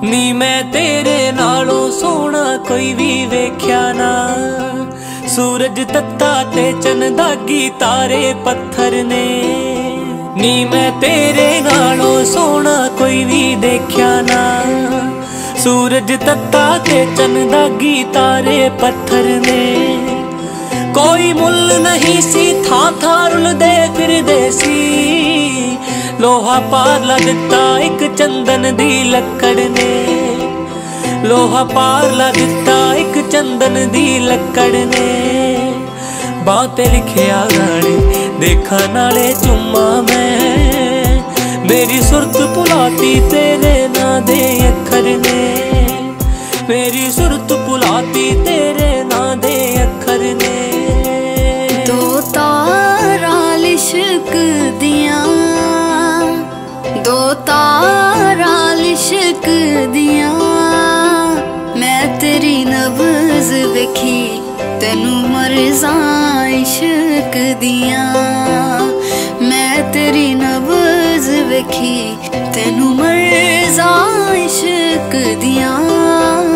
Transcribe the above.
नी मैं तेरे नालों सोना कोई भी वेख्या ना। सूरज तत्ता ते चन दागी तारे पत्थर ने। नी मैं तेरे नालों सोना कोई भी देखया ना। सूरज तत्ता ते चन दागी तारे पत्थर ने। कोई मुल नहीं सी था था रुलदे फिरदे सी। लोहा पार ला दिता एक चंदन दी लकड़ ने। लोहा पार ला दिता एक चंदन दी लकड़ ने। बातें लिखिया गाने देखा नाले चुम्मा मैं। मेरी सुरत भुलाती तेरे ना दे अखर ने। मेरी सुरत भुलाती तेरे ना दे अखर ने। दो तारा लिशक दियां, दो तारा लिशक दियां। मैं तेरी नब्ज़ वेखी तेनू मरज़ा इश्क दियां। मैं तेरी नब्ज़ वेखी तेनू मरज़ा इश्क दियां।